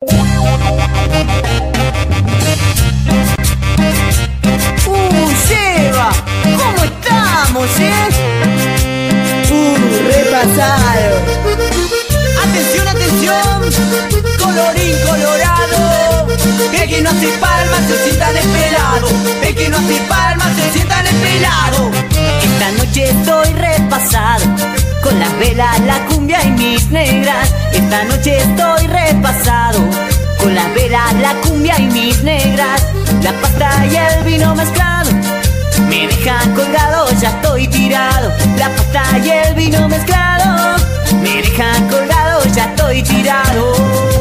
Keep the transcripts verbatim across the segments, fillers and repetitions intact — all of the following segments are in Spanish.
Uh, Seba, ¿cómo estamos, eh? Uh, repasado. Atención, atención, colorín colorado. El que no hace palmas se sienta despelado. El que no hace palmas se sienta despelado. Esta noche estoy repasado, con las velas, la cumbia y mis negras. Esta noche estoy repasado, con las velas, la cumbia y mis negras. La pasta y el vino mezclado me dejan colgado, ya estoy tirado. La pasta y el vino mezclado me dejan colgado, ya estoy tirado.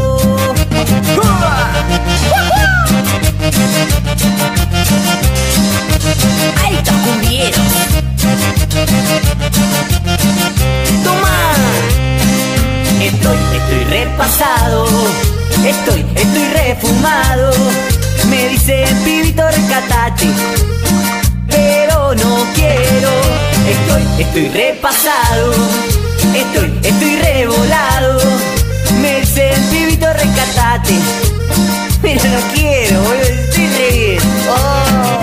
¡Altos cumbieros! ¡Toma! Estoy, estoy repasado, estoy, estoy refumado. Me dicen pibito rescatate, pero no quiero. Estoy, estoy repasado, estoy, estoy revolado. Me dicen pibito rescatate, pero no quiero, boludo, estoy re bien. Oh.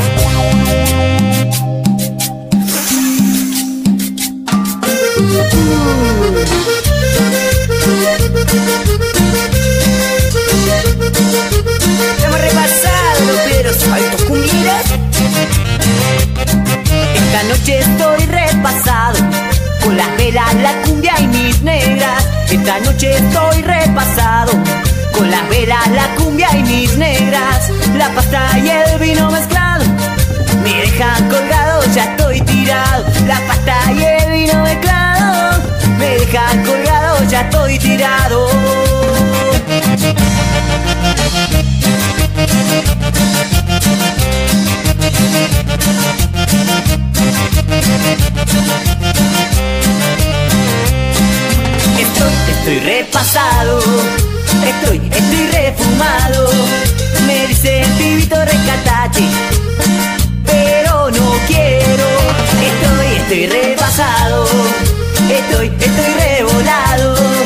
Hemos repasado los peros altos cumbieros. Esta noche estoy repasado, con las velas, la cumbia y mis negras. Esta noche estoy repasado, con las velas, la cumbia y mis negras. La pasta y el vino mezclado me dejan colgado, ya estoy tirado. La pasta y el vino mezclado me dejan colgado, ya estoy tirado. Estoy, estoy repasado, estoy, estoy refumado. Me dicen pibito rescatate, pero no quiero. Estoy, estoy repasado, estoy, estoy revolado.